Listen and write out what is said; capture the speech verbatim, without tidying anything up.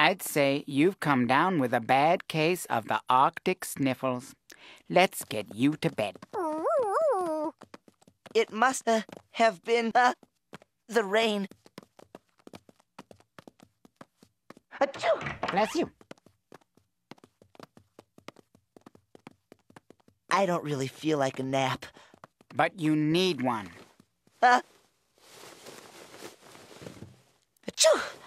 I'd say you've come down with a bad case of the Arctic sniffles. Let's get you to bed. It must uh, have been uh, the rain. Achoo! Bless you. I don't really feel like a nap. But you need one. Uh, achoo!